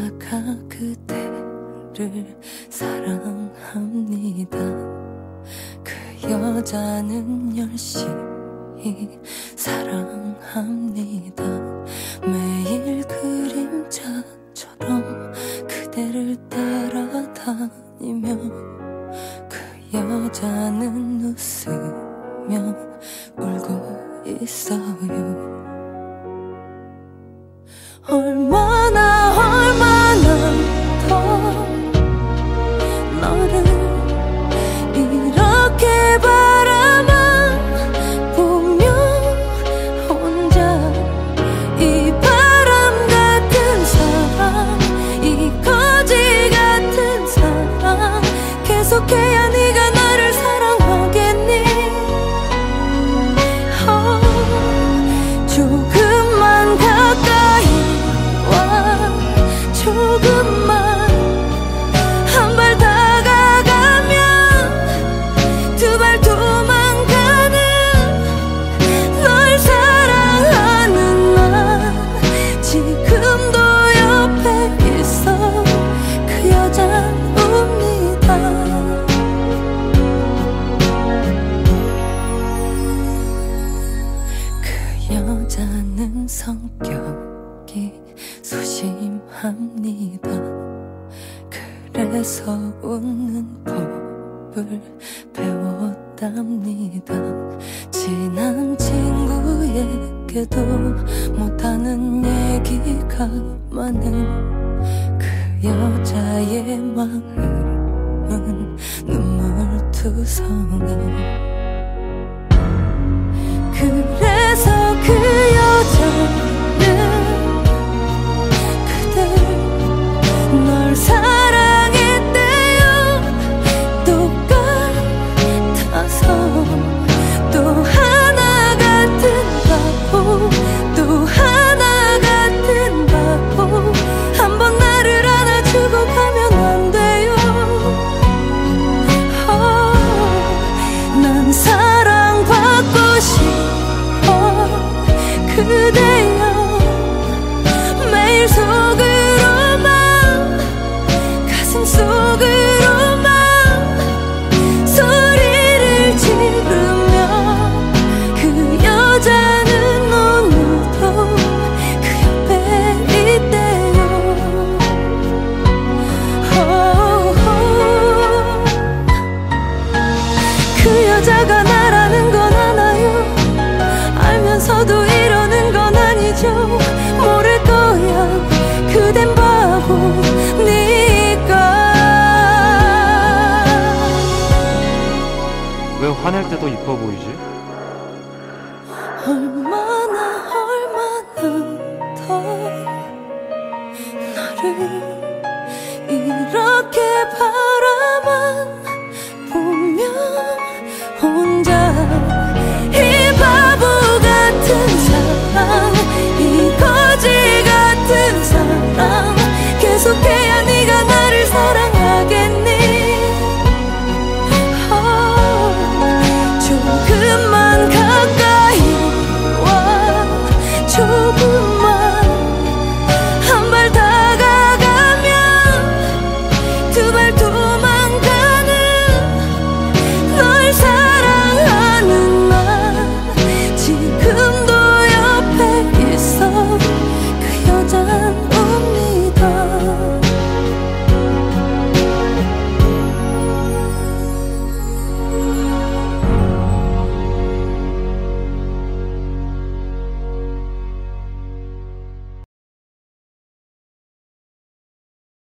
여자가 그대를 사랑합니다. 그 여자는 열심히 사랑합니다. 매일 그림자처럼 그대를 따라다니며 그 여자는 웃으며 울고 있어요. 얼마나 더 너를 이렇게 바라만 보며 혼자 이 바람 같은 사랑, 이 거지 같은 사랑 계속해야 네가 나를 사랑하겠니? 조금만 가까이 와, 조금만 한 발 다가가면 두 발 도망가는 널 사랑하는 나 지금도 옆에 있어. 그 여자 웁니다. 그 여자는 성격이 소심합니다. 그래서 웃는 법을 배웠답니다. 친한 친구에게도 못하는 얘기가 많은 그 여자의 마음은 눈물투성이. 그래서 그 여자는 그댈 널 사랑했대요. 똑같아서 또 하나 같은 바보, 또 하나 같은 바보. 한번 나를 안아주고 가면 안 돼요. 난 사랑받고 싶어 그대여. 매일 속으로만 가슴 속으로만 소리를 지르며 그 여자는 오늘도 그 옆에 있대요. 그 여자가 나라는 건 알아요. 알면서도 이러는 건 아니죠. 모를 거야 그댄 바보니까. 왜 화낼 때도 이뻐 보이지? 얼마나 더 너를 이렇게